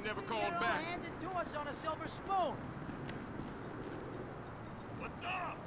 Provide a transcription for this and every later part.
never Get called it all back. handed to us on a silver spoon. What's up?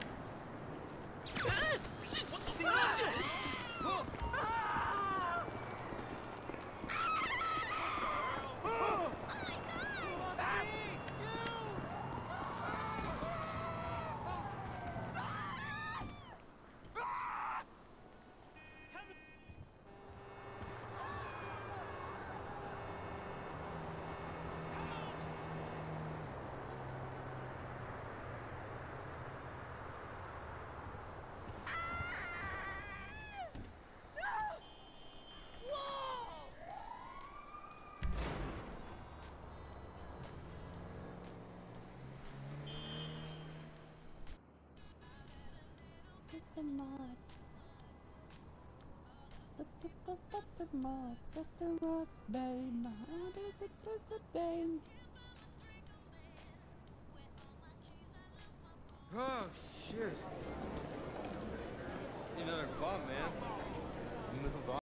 It's a mod. That's a mod. That's a mod, babe. It's a babe. Oh, shit. Another bump, man. Move on.